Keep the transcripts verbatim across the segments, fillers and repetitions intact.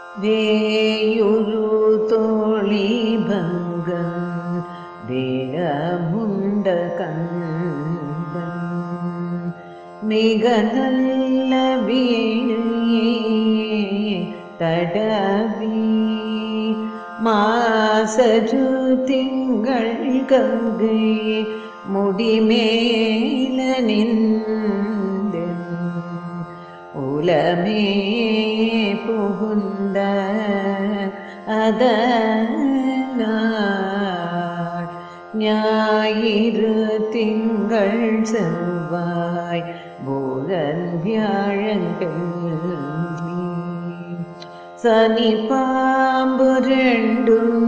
வேயுரு தோழிபங்கன் தேகமுண்ட கண்டன் மிக நல்ல வீழே தடவி மாசரு திங்கள் கங்கை முடிமேல நின்று உலமே புகுந்த அதனாள் ஞாயிறு திங்கள் செவ்வாய் புதன் வியாழங்கள் சனி பாம்பு ரெண்டும்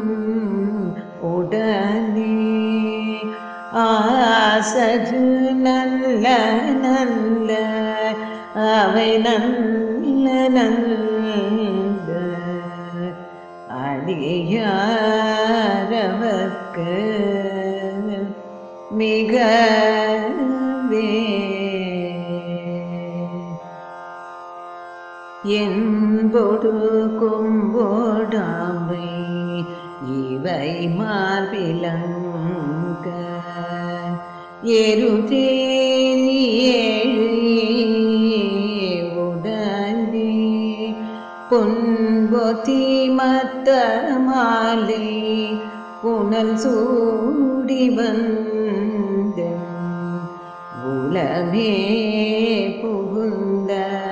உடனே ஆசரு நல்ல நல்ல அவை நல்ல நல்ல அடியாரவர்க்கு மிகவே என்பொடு கொம்போடாமை இவை மார்பிலங்க எருதேலி உடனே பொன்பொதி மத்த மாலை புனல் சூடி வந்த உலமே புகுந்த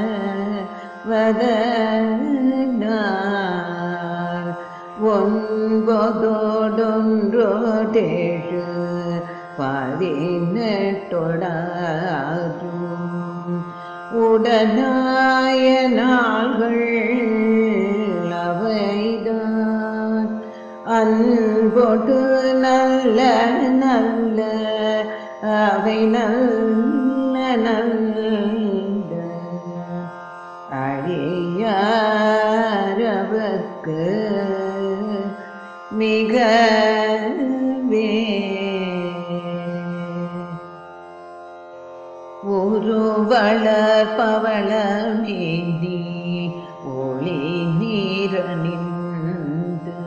வதனார் ஒன்பதோடொன்றோடேழு பதினெட்டொடாரும் உடனாய நாள்கள் அவைதான் அன்பொடு நல்ல நல்ல அவை நல்ல நல்ல அழியாரவர்க்கு மிகவே ஒரு வளர்பவள மேனி ஒளி நீரணிந்து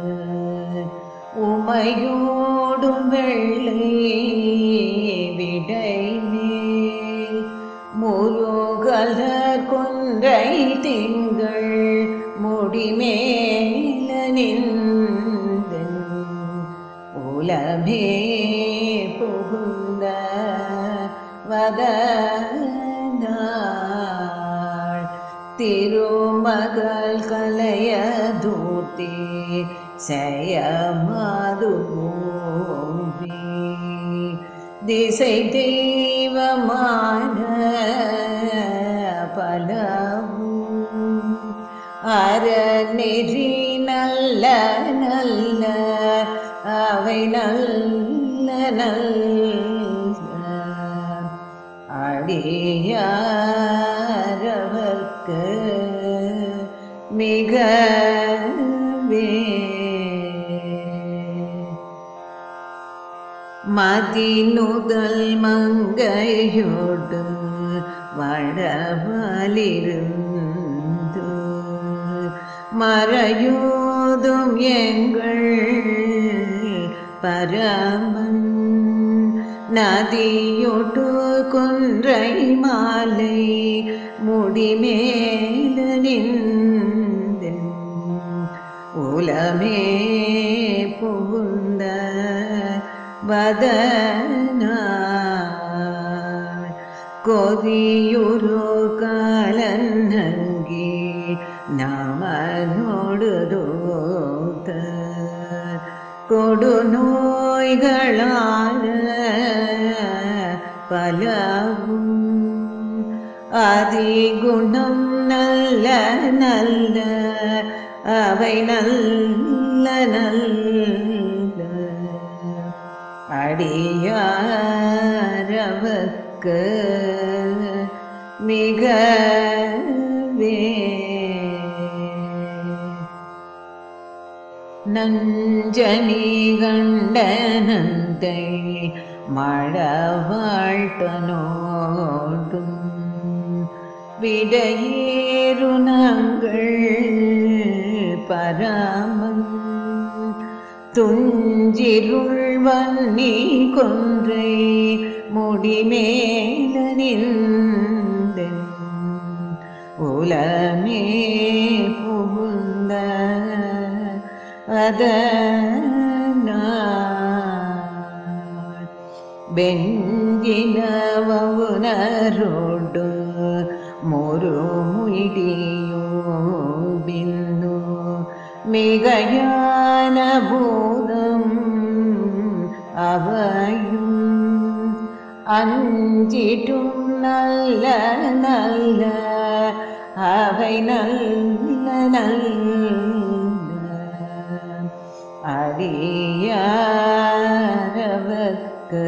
உமையோடும் வெள்ளை விடை மேல் முருகலர் கொன்றை திங்கள் முடிமேல நின்று உலமே புகுந்த வதனாள் திருமகள் கலைய தூர்த்தி செயமாது பூமி திசை தெய்வமான பலவும் அறநெறி நல்ல நல்ல அவை நல்ல நல்ல அடியாரவர்க்கு மிகவே மதிநுதல் மங்கையோடு வடவலிருந்து மறையோதும் எங்கள் பரமன் நதியொடு கொன்றை மாலை முடிமேல நின்று உலமே புகுந்த வதனாள் கொதியுரு காலன் நங்கி நாமனோடு தோத்த கொடு நோய்களான பலவும் அதிகுணம் நல்ல நல்ல அவை நல்ல நல்ல அடியாரவர்க்கு மிகவே நஞ்சனி கண்டனந்தை மழவாழ்த்தனோடும் விடையேறு நாங்கள் பராமன் துஞ்சிருள் வன்னி கொன்றை முடிமேல நின்றன் உலமே புகுந்த அதனார் ಬೆಂಜಿನವನರೋಡು ಮೊರುಮುಡಿಯೋ ಬಿಂದು மிகையான பூதம் அவையும் அஞ்சிட்டும் நல்ல நல்ல அவை நல்ல நல்ல அடியாரவர்க்கு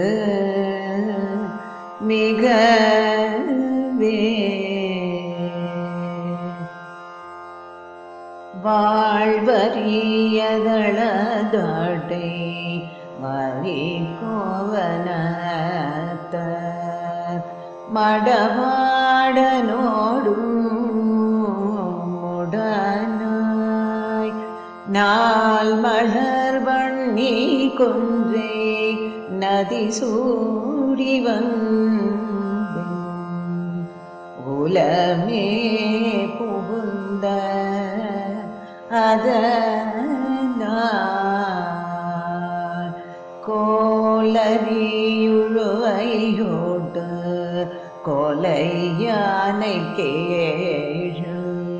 மிகவே வாழ்வறியதளதாடை மறி கோவனத்த மடவாடனோடும் முடனாய் நாள் மலர் வண்ணி கொன்றே நதி சூடி வந்து உலமே புகுந்த அதனார் கோளரியுழுவையோடு கொலையானை கேழு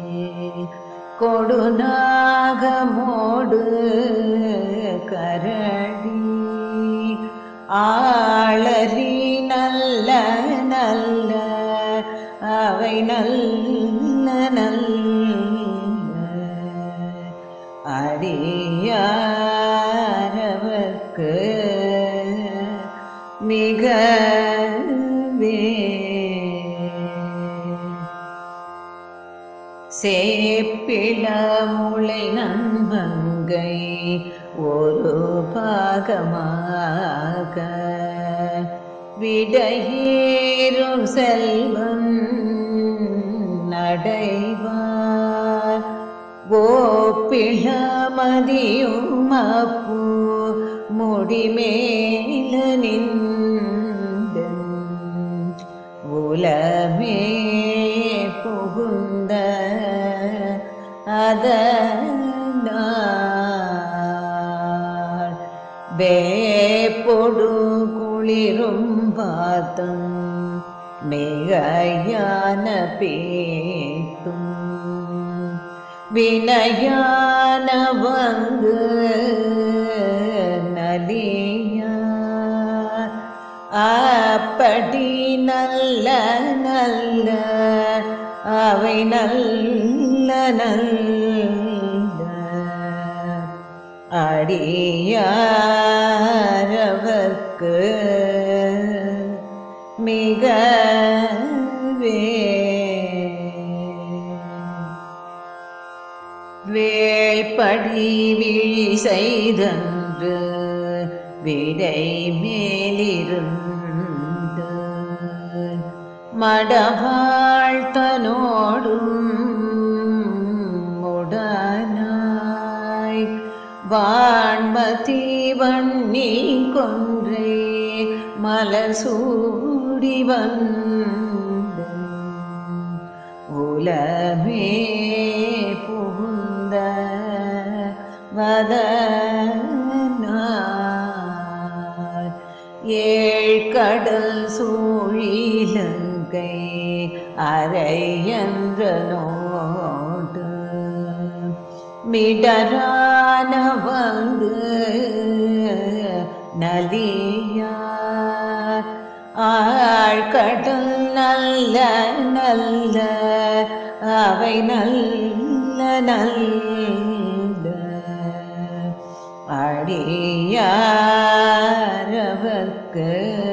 கொடுநாகமோடு கரடி ஆளரி நல்ல நல்ல அவை நல்ல நல்ல அடியாரவர்க்கு மிகவே சேப்பிளமுளை நன்மங்கை ஒரு பாகமாக விடையேறும் செல்வம் நடைவார் ஓப்பிளமதியும் அப்பு முடிமேல நின்றன் உலமே புகுந்த அதனார் வேப்பொடு குளிரும் பாதம் மிகையான பேத்தும் வினயான வந்து நலியார் அப்படி நல்ல நல்ல அவை நல்ல நல்ல அடியாரவர்க்கு மிகவே வேள்படி விழி செய்தன்று விடை மேலிருந்து மடவாழ்த்தனோடும் முடனாய் வான்மதி வன்னி கொன்றே மலர் சூடி வந்து உலமே புகுந்த வதனார் ஏழ்கடல் சூழிலங்கை அரையன்ற நோடு மிடரான வந்து நலியார் ஆழ்கடல் நல்ல நல்ல அவை நல்ல நல்ல அடியாரவர்க்கு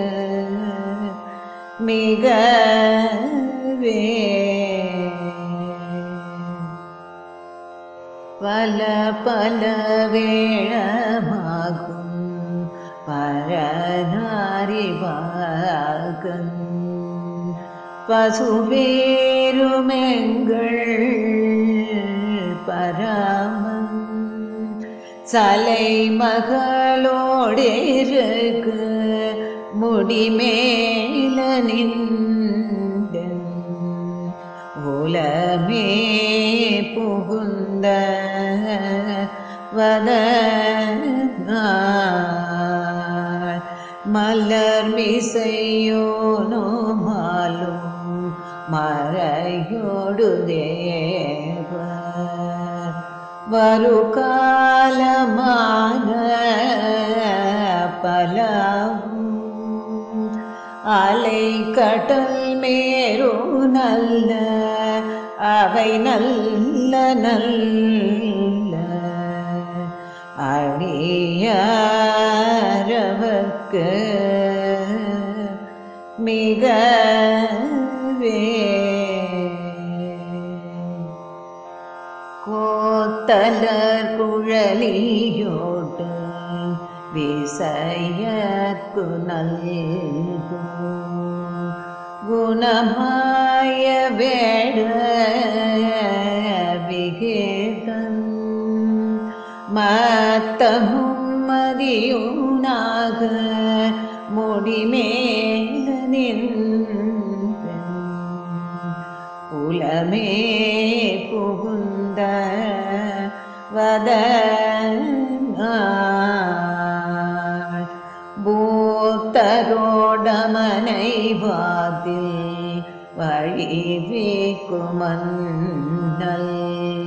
மிகவே பல பல வேழமாகும் பரநாரிவாகன் பசுவேருமெங்கள் பராமன் சலை மகளோடிருக்கு முடிமேல நின்ற உலமே புகுந்த வதனாள் மலர் மிசையோனோ மாலும் மறையோடு தேவ வரு காலமான பலவும் அலை கடல் மேரு நல்ல அவை நல்ல நல்ல அடியாரவர்க்கு மிகவே கோத்தலர் குழலியோடு விசையற்கு நல்கும் குணமாய வேட விகேதன் மத்தமும் மதியுனாக முடிமேல நின்ற உலமே புகுந்த வதனாள் பூத்தரோடமனை வாதில் வழிவேக்குமன்னல்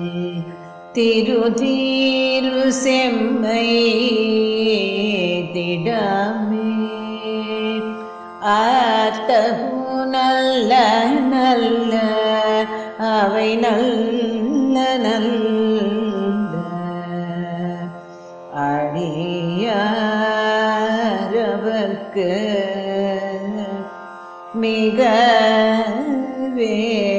திருதீரு செம்மை திடமே ஆர்த்தகு நல்ல நல்ல அவை நல்ல நல்ல அடியாரவர்க்கு மிகவே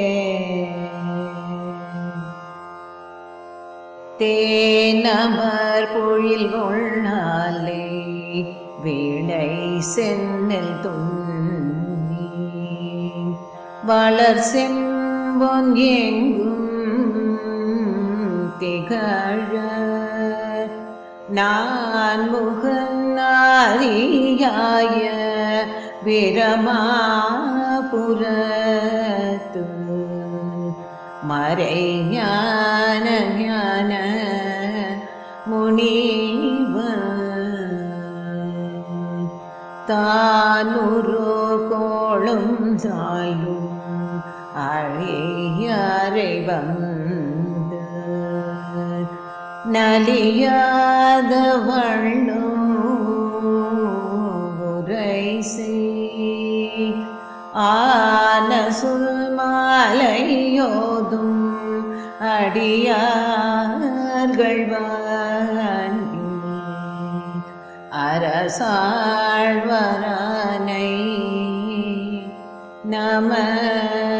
தேனமர் பொழில் கொள்ளாலே வீணை சென்னல் துண்ணி வளர் செம்பொன் எங்கும் திகழ நான் முகநாரியாய பிரமாபுரத்து மறை ஞான ஞான முனிவன் தானுரு கோளும் சாயும் அழியாரை வந்து நலியாத வண்ணம் உரை செய் ஆன சுல்மாலையோதும் அடியார்கள் வாங்கி அரசாழ்வரானை நம